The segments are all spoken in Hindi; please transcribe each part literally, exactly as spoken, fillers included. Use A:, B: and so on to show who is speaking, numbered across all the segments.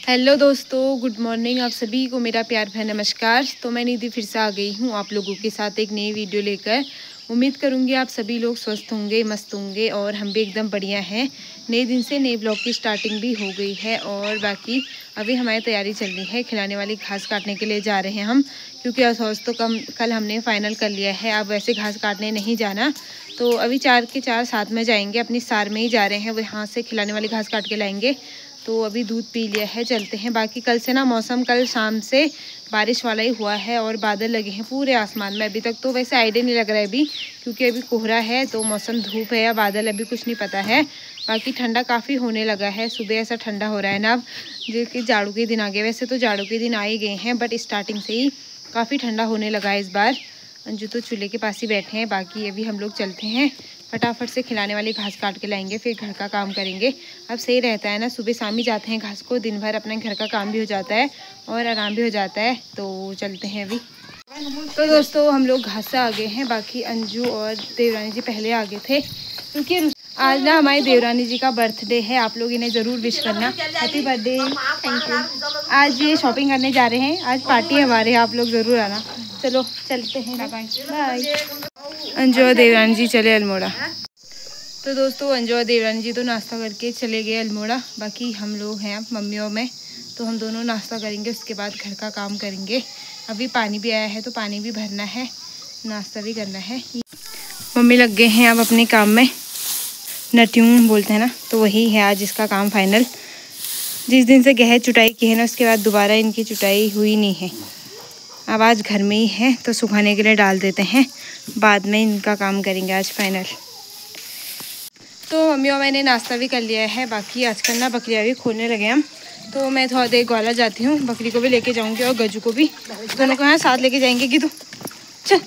A: हेलो दोस्तों, गुड मॉर्निंग। आप सभी को मेरा प्यार भरा नमस्कार। तो मैं निधि फिर से आ गई हूँ आप लोगों के साथ एक नई वीडियो लेकर। उम्मीद करूँगी आप सभी लोग स्वस्थ होंगे, मस्त होंगे और हम भी एकदम बढ़िया हैं। नए दिन से नए ब्लॉग की स्टार्टिंग भी हो गई है और बाकी अभी हमारी तैयारी चल रही है। खिलाने वाली घास काटने के लिए जा रहे हैं हम, क्योंकि असौज तो कम कल हमने फ़ाइनल कर लिया है। अब वैसे घास काटने नहीं जाना, तो अभी चार के चार साथ में जाएंगे। अपनी सार में ही जा रहे हैं, वो यहाँ से खिलाने वाली घास काट के लाएंगे। तो अभी दूध पी लिया है, चलते हैं। बाकी कल से ना मौसम कल शाम से बारिश वाला ही हुआ है और बादल लगे हैं पूरे आसमान में। अभी तक तो वैसे आइडिया नहीं लग रहा है अभी, क्योंकि अभी कोहरा है, तो मौसम धूप है या बादल अभी कुछ नहीं पता है। बाकी ठंडा काफ़ी होने लगा है, सुबह ऐसा ठंडा हो रहा है ना अब, जो कि जाड़ों के दिन आ गए। वैसे तो जाड़ों के दिन आ ही गए हैं, बट स्टार्टिंग से ही काफ़ी ठंडा होने लगा है इस बार। अंजू तो चूल्हे के पास ही बैठे हैं। बाकी अभी हम लोग चलते हैं, फटाफट से खिलाने वाली घास काट के लाएंगे, फिर घर का काम करेंगे। अब सही रहता है ना, सुबह शाम ही जाते हैं घास को, दिन भर अपने घर का काम भी हो जाता है और आराम भी हो जाता है। तो चलते हैं अभी। तो दोस्तों हम लोग घास से आ गए हैं। बाकी अंजू और देवरानी जी पहले आ गए थे, क्योंकि आज ना हमारी देवरानी जी का बर्थडे है। आप लोग इन्हें ज़रूर विश करना, हैप्पी बर्थडे। Thank you. आज ये शॉपिंग करने जा रहे हैं, आज पार्टी है हमारे, आप लोग ज़रूर आना। चलो चलते हैं, बाय बाय। अंजू और देवरानी जी चले अल्मोड़ा। तो दोस्तों अंजू और देवरानी जी तो नाश्ता करके चले गए अल्मोड़ा। बाकी हम लोग हैं अब मम्मी और मैं, तो हम दोनों नाश्ता करेंगे, उसके बाद घर का काम करेंगे। अभी पानी भी आया है तो पानी भी भरना है, नाश्ता भी करना है। मम्मी लग गए हैं अब अपने काम में, नट्यून बोलते हैं ना, तो वही है आज इसका काम फाइनल। जिस दिन से गहर चुटाई की है ना, उसके बाद दोबारा इनकी चुटाई हुई नहीं है। अब आज घर में ही है तो सुखाने के लिए डाल देते हैं, बाद में इनका काम करेंगे आज फाइनल। तो मम्मी और मैंने नाश्ता भी कर लिया है। बाकी आजकल ना बकरियाँ भी खोलने लगे हम, तो मैं थोड़ा देर ग्वाला जाती हूँ, बकरी को भी लेके जाऊँगी और गजू को भी, दोनों को यहाँ साथ लेके जाएंगे। कि तो चल,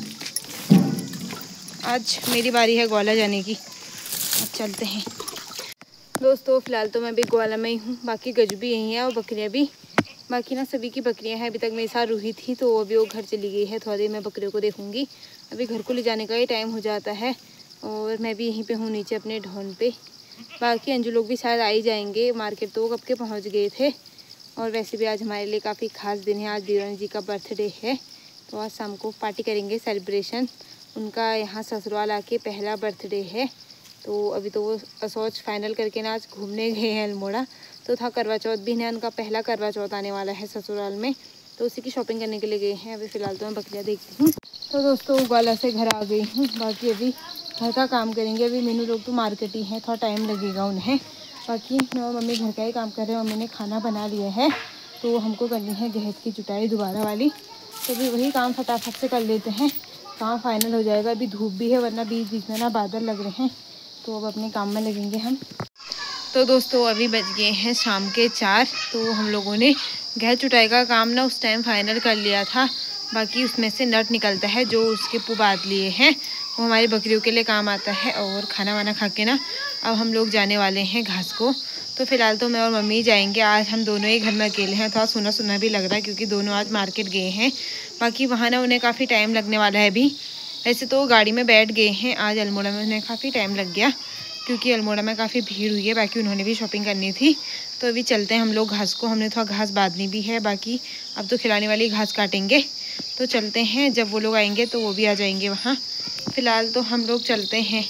A: आज मेरी बारी है ग्वाला जाने की, अब चलते हैं। दोस्तों फ़िलहाल तो मैं भी ग्वाला में ही हूँ, बाकी गजू भी यहीं है और बकरियाँ भी। बाकी ना सभी की बकरियां हैं। अभी तक मेरे साथ रूही थी, तो अभी वो घर चली गई है। थोड़ी देर मैं बकरियों को देखूंगी। अभी घर को ले जाने का ही टाइम हो जाता है और मैं भी यहीं पे हूँ नीचे अपने ढोन पे। बाकी अंजू लोग भी शायद आ ही जाएंगे, मार्केट तो कब के पहुँच गए थे। और वैसे भी आज हमारे लिए काफ़ी खास दिन है, आज देवरानी जी का बर्थडे है, तो आज शाम को पार्टी करेंगे, सेलिब्रेशन। उनका यहाँ ससुराल आके पहला बर्थडे है। तो अभी तो वो असौज फाइनल करके ना आज घूमने गए हैं अल्मोड़ा, तो था करवा चौथ भी है, उनका पहला करवा चौथ आने वाला है ससुराल में, तो उसी की शॉपिंग करने के लिए गए हैं। अभी फ़िलहाल तो मैं बकरियाँ देखती हूँ। तो दोस्तों ग्वाला से घर आ गई हूँ। बाकी अभी घर का काम करेंगे। अभी मीनू लोग तो मार्केट ही हैं, थोड़ा टाइम लगेगा उन्हें। बाकी मैं और मम्मी घर का ही काम कर रहे हैं। मम्मी ने खाना बना लिया है, तो हमको करनी है गहत की जुटाई दोबारा वाली, तो अभी वही काम फटाफट से कर लेते हैं, काम फाइनल हो जाएगा। अभी धूप भी है, वरना बीच बीच में ना बादल लग रहे हैं, तो अब अपने काम में लगेंगे हम। तो दोस्तों अभी बज गए हैं शाम के चार। तो हम लोगों ने गहत चुटाई का काम ना उस टाइम फाइनल कर लिया था। बाकी उसमें से नट निकलता है जो उसके पुबाद लिए हैं, वो हमारी बकरियों के लिए काम आता है। और खाना वाना खा के ना अब हम लोग जाने वाले हैं घास को। तो फ़िलहाल तो मैं और मम्मी जाएंगे। आज हम दोनों ही घर में अकेले हैं, थोड़ा सुना सुना भी लग रहा है, क्योंकि दोनों आज मार्केट गए हैं। बाकी वहाँ ना उन्हें काफ़ी टाइम लगने वाला है अभी। वैसे तो गाड़ी में बैठ गए हैं, आज अल्मोड़ा में उन्हें काफ़ी टाइम लग गया, क्योंकि अल्मोड़ा में काफ़ी भीड़ हुई है। बाकी उन्होंने भी शॉपिंग करनी थी, तो अभी चलते हैं हम लोग घास को। हमने थोड़ा घास बांधनी भी है, बाकी अब तो खिलाने वाली घास काटेंगे, तो चलते हैं। जब वो लोग आएंगे तो वो भी आ जाएंगे वहाँ। फ़िलहाल तो हम लोग चलते हैं,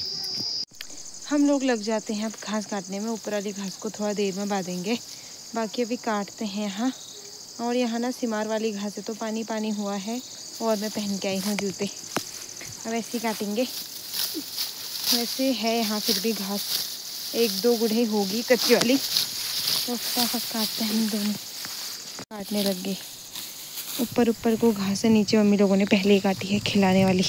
A: हम लोग लग जाते हैं अब घास काटने में। ऊपर वाली घास को थोड़ा देर में बांधेंगे, बाकी अभी काटते हैं यहाँ। और यहाँ ना सिमार वाली घास है, तो पानी पानी हुआ है और मैं पहन के आई हूँ जूते। अब ऐसे ही काटेंगे। वैसे है यहाँ फिर भी घास, एक दो गुढ़े होगी कच्ची वाली, तो फटाफट काटते हैं हम दोनों। काटने लग गए। ऊपर ऊपर को घास है, नीचे मम्मी लोगों ने पहले ही काटी है खिलाने वाली।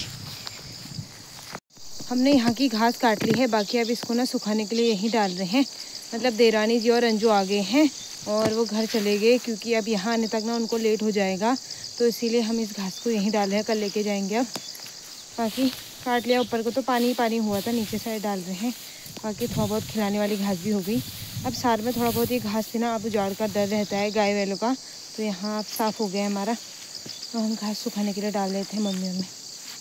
A: हमने यहाँ की घास काट ली है, बाकी अब इसको ना सुखाने के लिए यहीं डाल रहे हैं। मतलब देवरानी जी और अंजू आ गए हैं और वो घर चले गए, क्योंकि अब यहाँ आने तक ना उनको लेट हो जाएगा, तो इसीलिए हम इस घास को यहीं डाल रहे हैं, कल लेके जाएंगे अब। बाकी काट लिया, ऊपर को तो पानी ही पानी हुआ था, नीचे साइड डाल रहे हैं। बाकी थोड़ा बहुत खिलाने वाली घास भी हो गई। अब सार में थोड़ा बहुत ये घास थी ना, अब उजाड़ का डर रहता है गाय वैलों का, तो यहाँ अब साफ़ हो गया हमारा, तो हम घास सुखाने के लिए डाल देते हैं मम्मी में।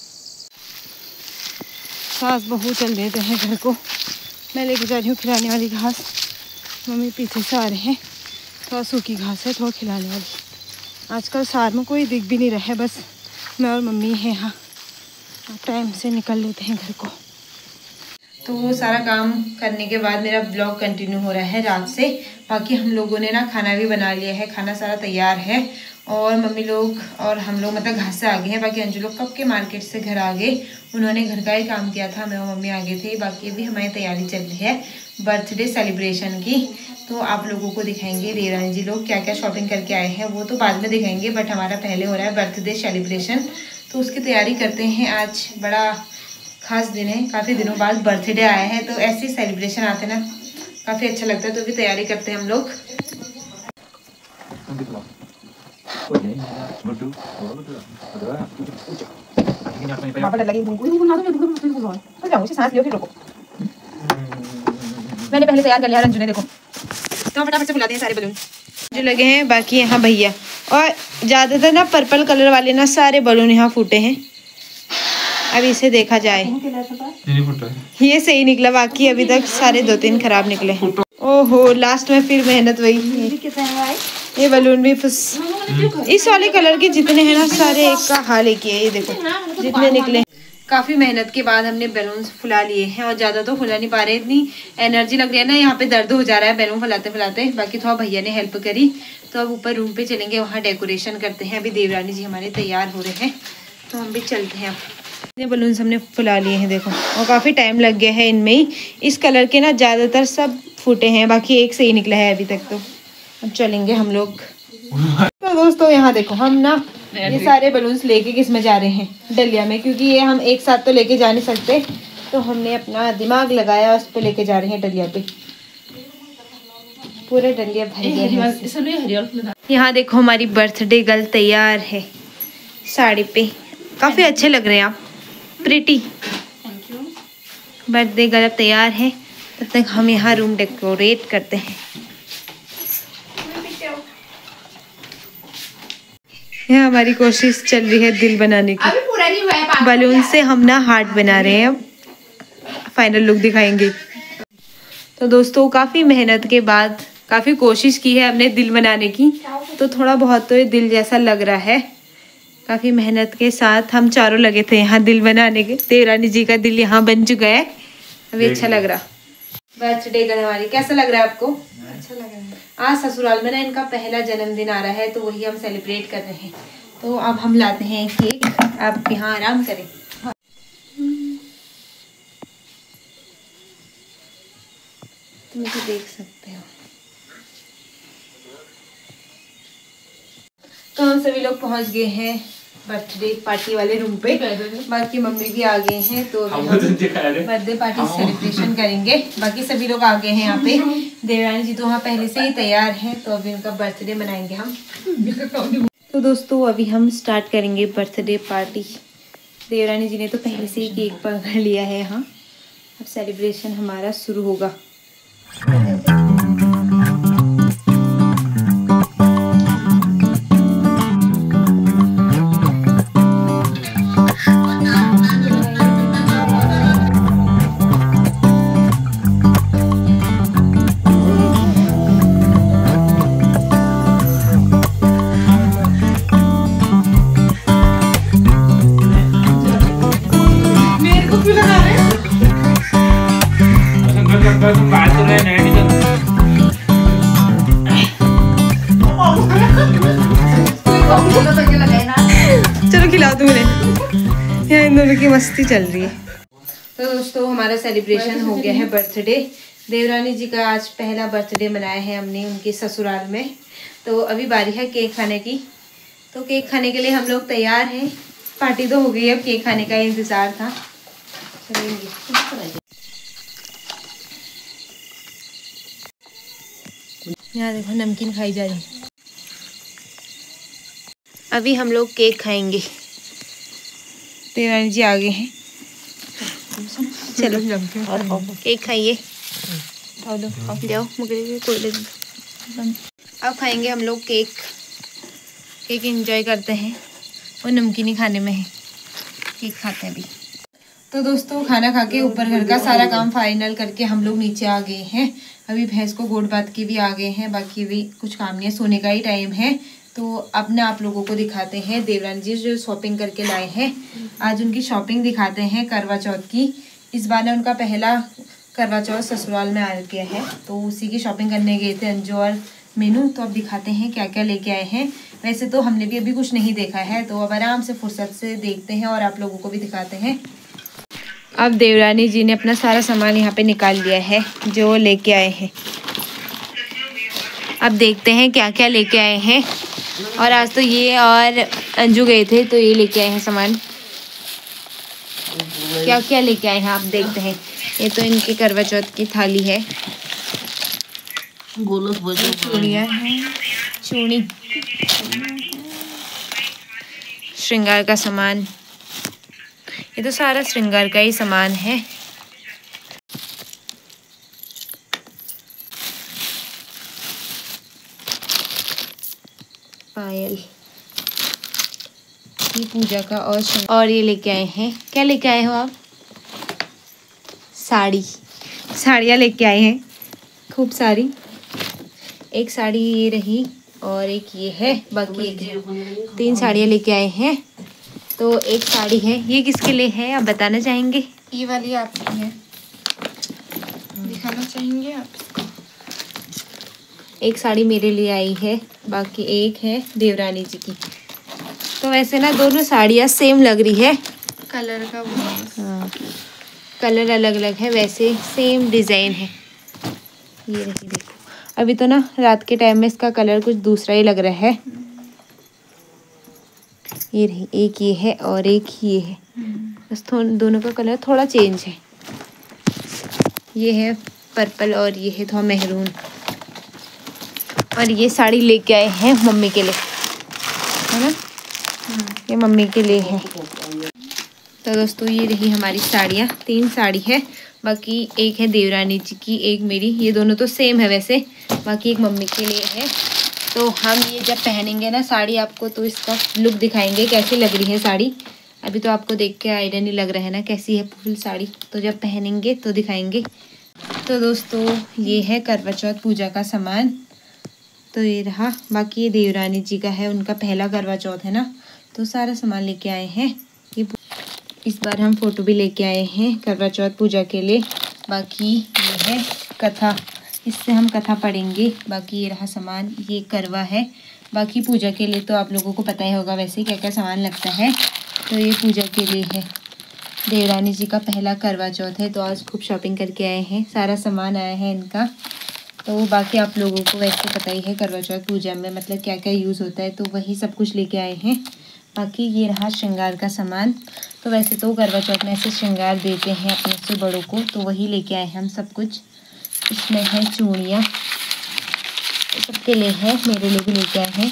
A: सास बहू चल देते हैं घर को, मैं लेके जा रही हूँ खिलाने वाली घास, मम्मी पीछे से आ रहे हैं। थोड़ा सूखी घास है, थोड़ा खिलाने वाली। आजकल सार में कोई दिख भी नहीं रहा है, बस मैं और मम्मी है यहाँ। टाइम से निकल लेते हैं घर को। तो वो सारा काम करने के बाद मेरा ब्लॉग कंटिन्यू हो रहा है रात से। बाकी हम लोगों ने ना खाना भी बना लिया है, खाना सारा तैयार है और मम्मी लोग और हम लोग मतलब घर से आ गए हैं। बाकी अंजू लोग कब के मार्केट से घर आ गए, उन्होंने घर का ही काम किया था, मैं और मम्मी आ गए थे। बाकी अभी हमारी तैयारी चल रही है बर्थडे सेलिब्रेशन की, तो आप लोगों को दिखाएंगे देवरानी जी लोग क्या क्या शॉपिंग करके आए हैं, वो तो बाद में दिखाएंगे। बट हमारा पहले हो रहा है बर्थडे सेलिब्रेशन, तो उसकी तैयारी करते हैं। आज बड़ा खास दिन है, काफ़ी दिनों बाद बर्थडे आया है, तो ऐसे सेलिब्रेशन आते ना काफ़ी अच्छा लगता है। तो भी तैयारी करते हैं हम लोग। मैंने पहले तैयार कर लिया रंजू ने, देखो तो फटाफट से बुलाते हैं सारे बलून जो लगे हैं। बाकी यहाँ भैया और ज़्यादातर ना पर्पल कलर वाले ना सारे बलून यहाँ फूटे हैं। अब इसे देखा जाए, ये सही निकला, बाकी अभी तक सारे दो तीन खराब निकले। ओहो, लास्ट में फिर मेहनत वही। ये बलून भी फुस, इस वाले कलर के जितने हैं ना सारे एक का हाल एक ही है। ये देखो जितने निकले। काफ़ी मेहनत के बाद हमने बैलून फुला लिए हैं और ज़्यादा तो फुला नहीं पा रहे, इतनी एनर्जी लग रही है ना, यहाँ पे दर्द हो जा रहा है बैलून फुलाते फुलाते। बाकी थोड़ा भैया ने हेल्प करी, तो अब ऊपर रूम पे चलेंगे, वहाँ डेकोरेशन करते हैं। अभी देवरानी जी हमारे तैयार हो रहे हैं, तो हम भी चलते हैं। ये बलून्स हमने फुला लिए हैं देखो, और काफ़ी टाइम लग गया है इनमें ही। इस कलर के ना ज़्यादातर सब फूटे हैं, बाकी एक सही निकला है अभी तक। तो अब चलेंगे हम लोग। तो दोस्तों यहाँ देखो, हम ना ये सारे बलून्स लेके किस में जा रहे हैं, डलिया में, क्योंकि ये हम एक साथ तो लेके जा नहीं सकते, तो हमने अपना दिमाग लगाया, उस पर लेके जा रहे हैं डलिया पे। पूरे डलिया भर गए। यहाँ देखो हमारी बर्थडे गर्ल तैयार है साड़ी पे, काफ़ी अच्छे लग रहे हैं आप, प्रिटी। बर्थडे गर्ल तैयार है, तब तक हम यहाँ रूम डेकोरेट करते हैं। यहाँ हमारी कोशिश चल रही है दिल बनाने की, पूरा नहीं हुआ है। बलून से हम ना हार्ट बना रहे हैं, अब फाइनल लुक दिखाएंगे। तो दोस्तों काफ़ी मेहनत के बाद काफ़ी कोशिश की है हमने दिल बनाने की, तो थोड़ा बहुत तो ये दिल जैसा लग रहा है। काफ़ी मेहनत के साथ हम चारों लगे थे यहाँ दिल बनाने के। देवरानी जी का दिल यहाँ बन चुका है, अभी अच्छा लग रहा। बर्थडे गर्ल हमारी, कैसा लग रहा है आपको? अच्छा लग रहा है। आज ससुराल में ना इनका पहला जन्मदिन आ रहा है, तो वही हम सेलिब्रेट कर रहे हैं। तो अब हम लाते हैं केक, आप यहाँ आराम करें। तुम इसे देख सकते हो। तो हम सभी लोग पहुंच गए हैं बर्थडे पार्टी वाले रूम पे। बाकी मम्मी भी आ गए हैं, तो अभी हम बर्थडे पार्टी सेलिब्रेशन करेंगे। बाकी सभी लोग आ गए हैं यहाँ पे। देवरानी जी तो वहाँ पहले से ही तैयार हैं, तो अभी उनका बर्थडे मनाएंगे हम। तो दोस्तों अभी हम स्टार्ट करेंगे बर्थडे पार्टी। देवरानी जी ने तो पहले से ही केक पकड़ लिया है यहाँ, अब सेलिब्रेशन हमारा शुरू होगा। चलो खिला दूँ उन्हें, यहाँ इन दोनों की मस्ती चल रही है। तो दोस्तों हमारा सेलिब्रेशन हो गया है बर्थडे। देवरानी जी का आज पहला बर्थडे मनाया है हमने उनके ससुराल में। तो अभी बारी है केक खाने की, तो केक खाने के लिए हम लोग तैयार हैं। पार्टी तो हो गई, अब केक खाने का इंतज़ार था। चलेंगे। यहाँ देखो नमकीन खाई जा रही है। अभी हम लोग केक खाएंगे। देवरानी जी आ गए हैं, चलो केक खाइए। जाओ मुझे कोई अब खाएंगे हम लोग केक। केक एंजॉय करते हैं और नमकीन ही खाने में है, केक खाते हैं अभी। तो दोस्तों खाना खा के ऊपर घर का सारा काम फाइनल करके हम लोग नीचे आ गए हैं। अभी भैंस को गोड़ बात के भी आ गए हैं, बाकी भी कुछ काम नहीं है, सोने का ही टाइम है। तो अब ना आप लोगों को दिखाते हैं देवरानी जी जो शॉपिंग करके लाए हैं। आज उनकी शॉपिंग दिखाते हैं करवा चौथ की। इस बार ना उनका पहला करवा चौथ ससुराल में आ गया है, तो उसी की शॉपिंग करने गए थे अंजू और मीनू। तो अब दिखाते हैं क्या क्या लेके आए हैं। वैसे तो हमने भी अभी कुछ नहीं देखा है, तो अब आराम से फुर्सत से देखते हैं और आप लोगों को भी दिखाते हैं। अब देवरानी जी ने अपना सारा सामान यहाँ पे निकाल लिया है जो लेके आए हैं। अब देखते हैं क्या क्या लेके आए हैं। और आज तो ये और अंजू गए थे तो ये लेके आए हैं सामान। क्या क्या लेके आए हैं आप देखते हैं। ये तो इनके करवा चौथ की थाली है, चूड़ियाँ हैं, चूड़ी, श्रृंगार का सामान। ये तो सारा श्रृंगार का ही सामान है। पायल, ये पूजा का। और और ये लेके आए हैं, क्या लेके आए हो आप? साड़ी, साड़ियाँ लेके आए हैं खूब सारी। एक साड़ी ये रही और एक ये है, बाकी एक तीन साड़ियाँ लेके आए हैं। तो एक साड़ी है, ये किसके लिए है आप बताना चाहेंगे?
B: ये वाली आपकी है, दिखाना चाहेंगे आप?
A: एक साड़ी मेरे लिए आई है, बाकी एक है देवरानी जी की। तो वैसे ना दोनों साड़ियाँ सेम लग रही है,
B: कलर का वो है।
A: हाँ, कलर अलग अलग है, वैसे सेम डिज़ाइन है। ये रही देखो, अभी तो ना रात के टाइम में इसका कलर कुछ दूसरा ही लग रहा है। ये रही, एक ये है और एक ये है, बस दोनों का कलर थोड़ा चेंज है। ये है पर्पल और ये है थोड़ा मेहरून। और ये साड़ी लेके आए हैं मम्मी के लिए, है ना, ये मम्मी के लिए है। तो दोस्तों ये रही हमारी साड़ियाँ, तीन साड़ी है, बाकी एक है देवरानी जी की, एक मेरी। ये दोनों तो सेम है वैसे, बाकी एक मम्मी के लिए है। तो हम ये जब पहनेंगे ना साड़ी आपको, तो इसका लुक दिखाएंगे कैसी लग रही है साड़ी। अभी तो आपको देख के आइडिया नहीं लग रहा है ना कैसी है फुल साड़ी, तो जब पहनेंगे तो दिखाएंगे। तो दोस्तों ये है करवा चौथ पूजा का सामान। तो ये रहा, बाकी ये देवरानी जी का है, उनका पहला करवा चौथ है ना, तो सारा सामान लेके आए हैं। ये इस बार हम फ़ोटो भी लेके आए हैं करवा चौथ पूजा के लिए। बाकी ये है कथा, इससे हम कथा पढ़ेंगे। बाकी ये रहा सामान, ये करवा है। बाकी पूजा के लिए तो आप लोगों को पता ही होगा वैसे क्या क्या सामान लगता है, तो ये पूजा के लिए है। देवरानी जी का पहला करवा चौथ है, तो आज खूब शॉपिंग करके आए हैं, सारा सामान आया है इनका। तो बाकी आप लोगों को वैसे पता ही है करवा चौथ पूजा में मतलब क्या क्या यूज़ होता है, तो वही सब कुछ लेके आए हैं। बाकी ये रहा श्रृंगार का सामान। तो वैसे तो करवा चौथ में ऐसे श्रृंगार देते हैं अपने से बड़ों को, तो वही लेके आए हैं हम सब कुछ। इसमें है चूड़ियाँ, सबके लिए है, मेरे लिए भी लेके आए हैं।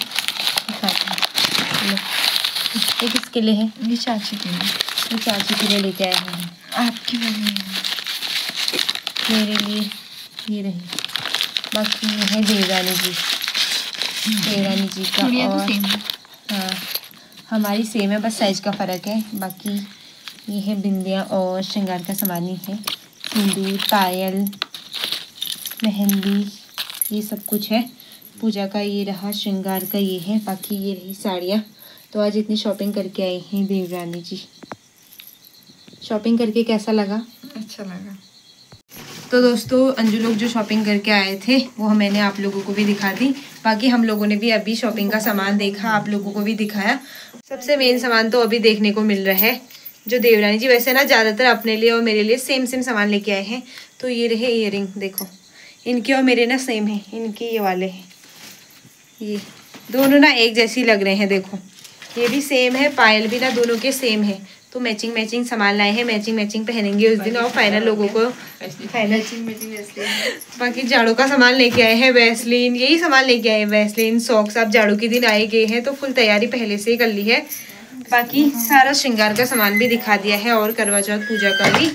A: ये किसके लिए है?
B: ये चाची के लिए,
A: ये चाची के लिए लेके आए हैं।
B: आपकी वाली
A: मेरे लिए ये रही। बाकी ये है देवरानी जी, देवरानी जी का। और
B: तो सेम है।
A: हाँ, हमारी सेम है, बस साइज़ का फ़र्क है। बाकी ये है बिंदियाँ और श्रृंगार का सामान ही है, सिंदूर, पायल, मेहंदी, ये सब कुछ है। पूजा का ये रहा, श्रृंगार का ये है। बाकी ये रही साड़ियाँ। तो आज इतनी शॉपिंग करके आई हैं देवरानी जी। शॉपिंग करके कैसा लगा?
B: अच्छा लगा।
A: तो दोस्तों अंजू लोग जो शॉपिंग करके आए थे वो मैंने आप लोगों को भी दिखा दी। बाकी हम लोगों ने भी अभी शॉपिंग का सामान देखा, आप लोगों को भी दिखाया। सबसे मेन सामान तो अभी देखने को मिल रहा है जो देवरानी जी वैसे ना ज़्यादातर अपने लिए और मेरे लिए सेम सेम सामान लेके आए हैं। तो ये रहे इयररिंग, देखो इनके और मेरे ना सेम है, इनके ये वाले हैं, ये दोनों ना एक जैसी लग रहे हैं। देखो ये भी सेम है, पायल भी ना दोनों के सेम है। तो मैचिंग मैचिंग सामान लाए हैं, मैचिंग मैचिंग पहनेंगे उस दिन। और फाइनल लोगों को फाइनल बाकी झाड़ू का सामान लेके आए हैं, वैसलीन, यही सामान लेके आए हैं, वैसलीन, सॉक्स। अब झाड़ू के दिन आए गए हैं तो फुल तैयारी पहले से ही कर ली है। बाकी सारा श्रृंगार का सामान भी दिखा दिया है और करवा चौथ पूजा का भी।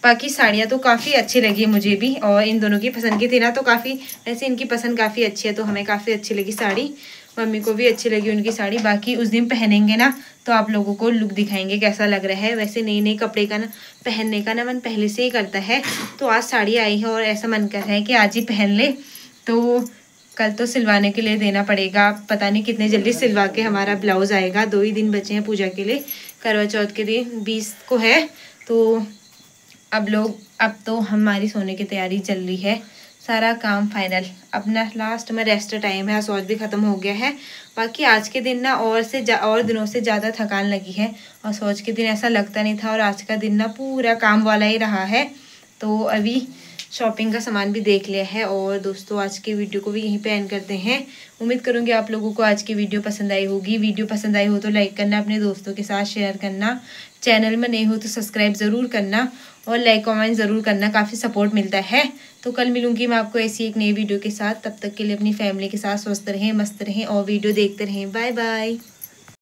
A: बाकी साड़ियाँ तो काफ़ी अच्छी लगी मुझे भी, और इन दोनों की पसंद की थी ना, तो काफ़ी वैसे इनकी पसंद काफ़ी अच्छी है, तो हमें काफ़ी अच्छी लगी साड़ी। मम्मी को भी अच्छी लगी उनकी साड़ी। बाकी उस दिन पहनेंगे ना तो आप लोगों को लुक दिखाएंगे कैसा लग रहा है। वैसे नए नए कपड़े का ना पहनने का ना मन पहले से ही करता है, तो आज साड़ी आई है और ऐसा मन कर रहा है कि आज ही पहन ले। तो कल तो सिलवाने के लिए देना पड़ेगा, पता नहीं कितने जल्दी सिलवा के हमारा ब्लाउज़ आएगा। दो ही दिन बचे हैं पूजा के लिए, करवा चौथ के दिन बीस को है। तो अब लोग अब तो हमारी सोने की तैयारी चल रही है, सारा काम फाइनल। अपना लास्ट में रेस्ट टाइम है, सौच भी ख़त्म हो गया है। बाकी आज के दिन ना और से और दिनों से ज़्यादा थकान लगी है, और सौच के दिन ऐसा लगता नहीं था, और आज का दिन ना पूरा काम वाला ही रहा है। तो अभी शॉपिंग का सामान भी देख लिया है। और दोस्तों आज की वीडियो को भी यहीं पे एंड करते हैं। उम्मीद करूँगी आप लोगों को आज की वीडियो पसंद आई होगी। वीडियो पसंद आई हो तो लाइक करना, अपने दोस्तों के साथ शेयर करना, चैनल में नए हो तो सब्सक्राइब ज़रूर करना, और लाइक कमेंट ज़रूर करना, काफ़ी सपोर्ट मिलता है। तो कल मिलूंगी मैं आपको ऐसी एक नई वीडियो के साथ। तब तक के लिए अपनी फैमिली के साथ स्वस्थ रहें, मस्त रहें और वीडियो देखते रहें। Bye bye.